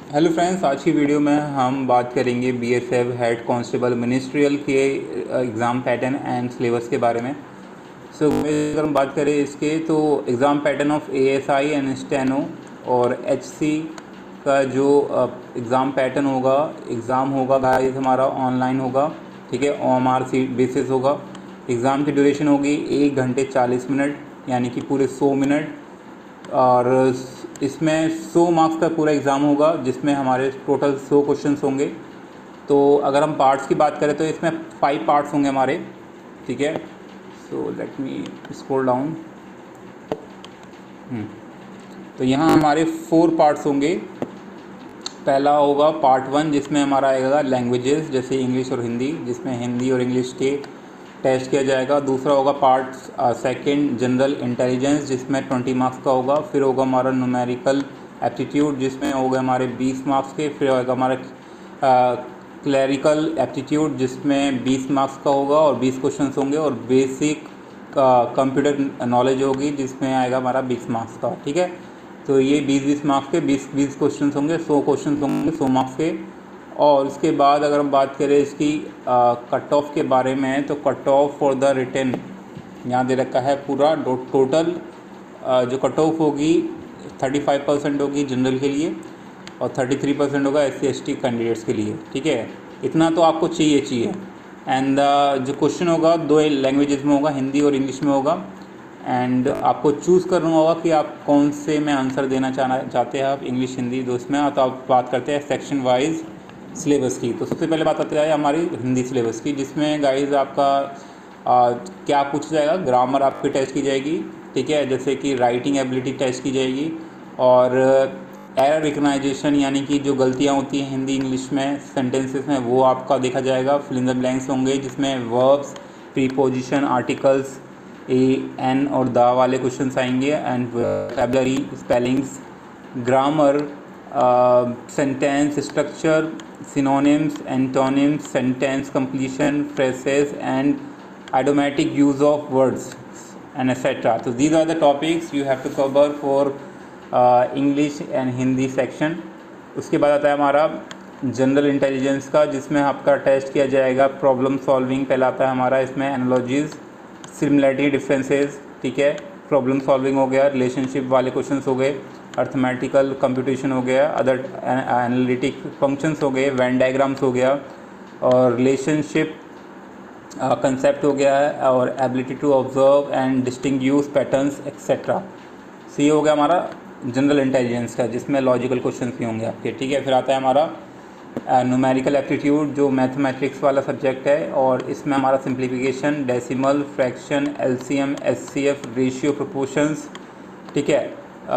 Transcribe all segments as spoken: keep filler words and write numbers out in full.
Hello friends, आज की video में हम बात करेंगे बीएसएफ हेड कांस्टेबल मिनिस्ट्रियल के एग्ज़ाम पैटर्न एंड सिलेबस के बारे में। सो so, अगर हम बात करें इसके तो exam pattern of ASI and steno और एचसी का जो एग्ज़ाम पैटर्न होगा, एग्ज़ाम होगा गाइस हमारा ऑनलाइन होगा, ठीक है, ओएमआर सी बेसिस होगा। एग्ज़ाम की ड्यूरेशन होगी एक घंटे चालीस मिनट यानी कि पूरे सौ मिनट, और इसमें सौ मार्क्स का पूरा एग्ज़ाम होगा जिसमें हमारे टोटल सौ क्वेश्चंस होंगे। तो अगर हम पार्ट्स की बात करें तो इसमें फाइव पार्ट्स होंगे हमारे, ठीक है। So let me scroll down. तो यहाँ हमारे फोर पार्ट्स होंगे। पहला होगा पार्ट वन जिसमें हमारा आएगा लैंग्वेजेस जैसे इंग्लिश और हिंदी, जिसमें हिंदी और इंग्लिश के टेस्ट किया जाएगा। दूसरा होगा पार्ट सेकंड जनरल इंटेलिजेंस जिसमें ट्वेंटी मार्क्स का होगा। फिर होगा हमारा न्यूमेरिकल एप्टीट्यूड जिसमें होगा हमारे बीस मार्क्स के। फिर होगा हमारा क्लैरिकल एप्टीट्यूड जिसमें बीस मार्क्स का होगा और बीस क्वेश्चंस होंगे। और बेसिक कंप्यूटर नॉलेज होगी जिसमें आएगा हमारा बीस मार्क्स का, ठीक है। तो ये बीस बीस मार्क्स के बीस बीस क्वेश्चंस होंगे, सौ क्वेश्चंस होंगे सौ मार्क्स के। और उसके बाद अगर हम बात करें इसकी कट ऑफ के बारे में तो cut off for the written यहाँ दे रखा है पूरा। टोटल जो कट ऑफ होगी पैंतीस परसेंट होगी जनरल के लिए और तैंतीस परसेंट होगा S C S T candidates के लिए, ठीक है। इतना तो आपको चाहिए चाहिए एंड जो क्वेश्चन होगा दो लैंग्वेजेस में होगा, हिंदी और इंग्लिश में होगा। एंड आपको चूज़ करना होगा कि आप कौन से में आंसर देना चाहना चाहते हैं, आप इंग्लिश हिंदी दो इसमें। तो आप बात करते हैं सेक्शन वाइज सिलेबस की। तो सबसे पहले बात आती है हमारी हिंदी सिलेबस की, जिसमें गाइस आपका आ, क्या पूछा जाएगा, ग्रामर आपकी टेस्ट की जाएगी, ठीक है, जैसे कि राइटिंग एबिलिटी टेस्ट की जाएगी। और एरर रिकग्नाइजेशन यानी कि जो गलतियां होती हैं हिंदी इंग्लिश में सेंटेंसेस में वो आपका देखा जाएगा। फिल इन द ब्लैंक्स होंगे जिसमें verbs, preposition, articles, a an और द वाले क्वेश्चंस आएंगे। And vocabulary, spellings, grammar, sentence structure, synonyms, antonyms, sentence completion, phrases and idiomatic use of words and et cetera. So these are the topics you have to cover for uh, English and Hindi section. उसके बाद आता है हमारा general intelligence का जिसमें आपका test किया जाएगा प्रॉब्लम सॉल्विंग। पहला आता है हमारा इसमें एनालॉजीज, सिमिलैरिटी, डिफरेंसेस, ठीक है, प्रॉब्लम सॉल्विंग हो गया, रिलेशनशिप वाले क्वेश्चंस हो गए, अर्थमेटिकल कंप्यूटेशन हो गया, अदर एनालिटिक फंक्शंस हो गए, वैन डायग्राम्स हो गया, और रिलेशनशिप कंसेप्ट हो गया है, और ability to observe and distinguish patterns etcetera. So ये हो गया हमारा जनरल इंटेलिजेंस का जिसमें लॉजिकल क्वेश्चंस भी होंगे आपके, ठीक है। फिर आता है हमारा न्यूमेरिकल एप्टीट्यूड जो मैथमेटिक्स वाला सब्जेक्ट है, और इसमें हमारा simplification, decimal, fraction, LCM, HCF, ratio, proportions, ठीक है,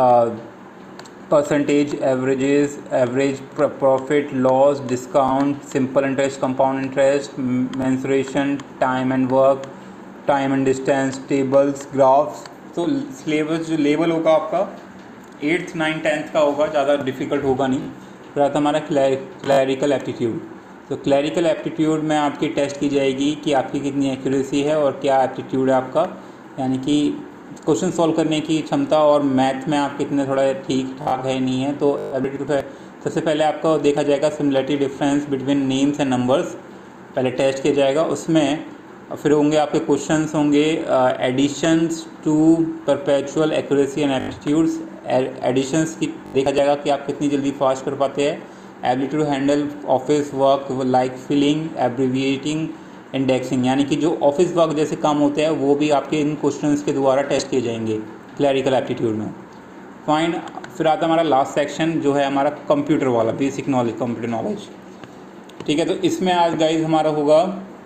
percentage, averages, average profit, loss, discount, simple interest, compound interest, mensuration, time and work, time and distance, tables, graphs. तो सिलेबस जो लेवल होगा आपका एट्थ नाइन टेंथ का होगा, ज़्यादा difficult होगा नहीं। फिर आता हमारा क्लैरिकल एप्टीट्यूड। तो क्लैरिकल एप्टीट्यूड में आपकी टेस्ट की जाएगी कि आपकी कितनी एक्यूरेसी है और क्या एप्टीट्यूड है आपका, यानी कि क्वेश्चन सॉल्व करने की क्षमता और मैथ में आप कितने थोड़ा ठीक ठाक है नहीं है। तो एबिलिटी है, सबसे पहले आपको देखा जाएगा similarity difference between names and numbers, पहले टेस्ट किया जाएगा उसमें। फिर होंगे आपके क्वेश्चंस होंगे additions to perpetual accuracy and aptitudes. Additions की देखा जाएगा कि आप कितनी जल्दी फास्ट कर पाते हैं। Ability to handle office work like filling, abbreviating, indexing, यानी कि जो ऑफिस वर्क जैसे काम होते हैं वो भी आपके इन क्वेश्चंस के द्वारा टेस्ट किए जाएंगे क्लैरिकल एप्टीट्यूड में। फाइन। फिर आता हमारा लास्ट सेक्शन जो है हमारा कंप्यूटर वाला, बेसिक नॉलेज, कंप्यूटर नॉलेज, ठीक है। तो इसमें आज गाइज हमारा होगा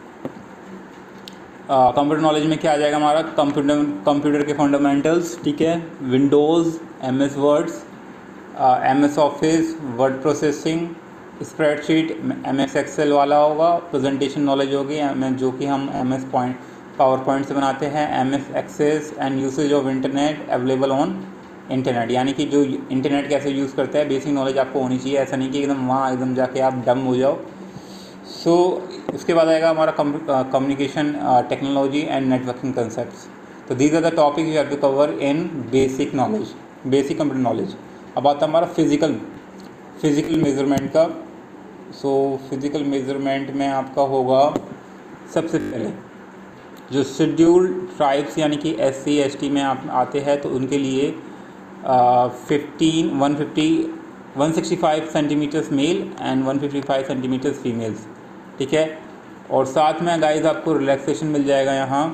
कंप्यूटर नॉलेज में क्या आ जाएगा हमारा, कंप्यूटर कंप्यूटर के फंडामेंटल्स, ठीक है, Windows, M S words, M S Office, word processing, spreadsheet, M S Excel वाला होगा, प्रेजेंटेशन नॉलेज होगी जो कि हम M S point PowerPoint से बनाते हैं, M S Access and usage of internet available on internet, यानी कि जो इंटरनेट कैसे यूज़ करता है बेसिक नॉलेज आपको होनी चाहिए, ऐसा नहीं कि एकदम वहाँ एकदम जाके आप डम हो जाओ। सो so, उसके बाद आएगा हमारा communication technology and networking concepts. तो these are the topic you have to cover in basic knowledge, basic computer knowledge. अब आता है हमारा फिजिकल फिज़िकल मेज़रमेंट का। सो फिज़िकल मेज़रमेंट में आपका होगा सबसे पहले जो शेड्यूल्ड ट्राइब्स यानी कि एस सी एस टी में आप आते हैं तो उनके लिए fifteen one fifty one sixty five centimetres male and one fifty five centimetres females, ठीक है। और साथ में गाइस आपको रिलैक्सेशन मिल जाएगा यहाँ,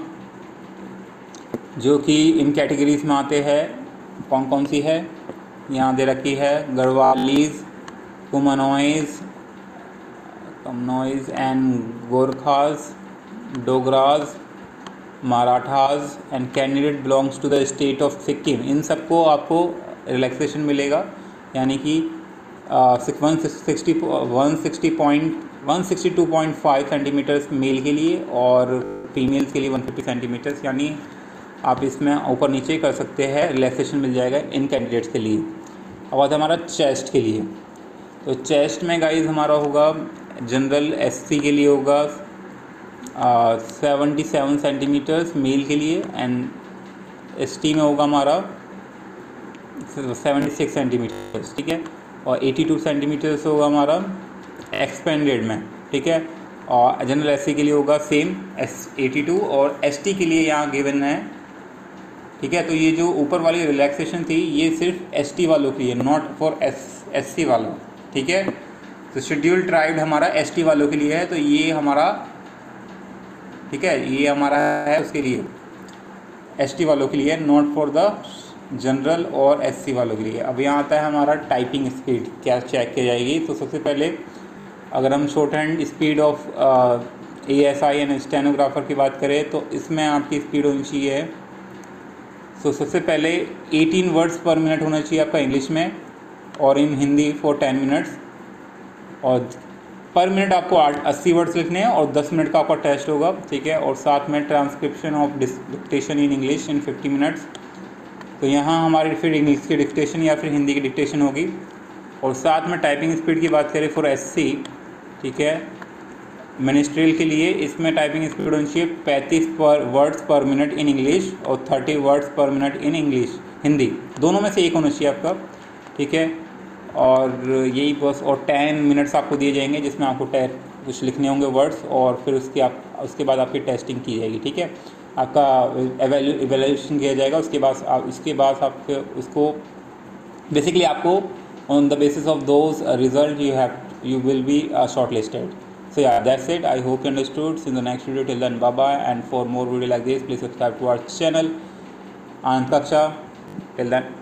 जो कि इन कैटेगरीज में आते हैं। कौन कौन सी है यहाँ दे रखी है, Garhwalis, Kumaonis Kumaonis and Gorkhas, Dogras, Marathas and candidate belongs to the state of Sikkim. इन सबको आपको रिलैक्सेशन मिलेगा, यानी कि one sixty one sixty point one sixty two point five centimetres male के लिए और फीमेल्स के लिए वन फिफ्टी सेंटीमीटर्स, यानी आप इसमें ऊपर नीचे कर सकते हैं, रिलैक्सेशन मिल जाएगा इन कैंडिडेट्स के लिए। अब आता है हमारा चेस्ट के लिए। तो चेस्ट में गाइस हमारा होगा जनरल एससी के लिए होगा सेवेंटी सेवन सेंटीमीटर्स मेल के लिए एंड एसटी में होगा हमारा सेवेंटी सिक्स सेंटीमीटर्स, ठीक है। और एटी टू सेंटीमीटर्स होगा हमारा एक्सपेंडेड में, ठीक है। और जनरल एससी के लिए होगा सेम एस एटी टू और एसटी के लिए यहाँ गिवन है, ठीक है। तो ये जो ऊपर वाली रिलैक्सेशन थी ये सिर्फ एसटी वालों के लिए, नॉट फॉर एस एससी वालों, ठीक है। तो शेड्यूल्ड ट्राइब हमारा एसटी वालों के लिए है, तो ये हमारा, ठीक है, ये हमारा है उसके लिए एसटी वालों के लिए, नॉट फॉर द जनरल और एससी वालों के लिए। अब यहाँ आता है हमारा टाइपिंग स्पीड क्या चेक की जाएगी। तो सबसे पहले अगर हम shorthand speed of A S I and stenographer की बात करें तो इसमें आपकी स्पीड होनी चाहिए। सो सबसे पहले एटीन वर्ड्स पर मिनट होना चाहिए आपका इंग्लिश में और in Hindi for ten minutes, और पर मिनट आपको आठ अस्सी वर्ड्स लिखने हैं और दस मिनट का आपका टेस्ट होगा, ठीक है। और साथ में transcription of dictation in English in fifty minutes. तो यहाँ हमारी फिर इंग्लिश की डिक्टेशन या फिर हिंदी की डिक्टेशन होगी। और साथ में टाइपिंग स्पीड की बात करें फॉर एससी, ठीक है, मिनिस्ट्रियल के लिए इसमें टाइपिंग स्पीड होनी चाहिए पैंतीस per words per minute in English और thirty words per minute in English Hindi, दोनों में से एक होना चाहिए आपका, ठीक है। और यही बस, और टेन मिनट्स आपको दिए जाएंगे जिसमें आपको कुछ लिखने होंगे वर्ड्स, और फिर उसके आप उसके बाद आपकी टेस्टिंग की जाएगी, ठीक है। आपका एवेल्यूशन किया जाएगा, उसके बाद आप इसके बाद आप उसको बेसिकली आपको on the basis of those uh, result you have you will be uh, shortlisted. So yeah, that's it. I hope you understood. See you in the next video. Till then, bye bye. And for more video like this, please subscribe to our channel Anand Kaksha. Till then.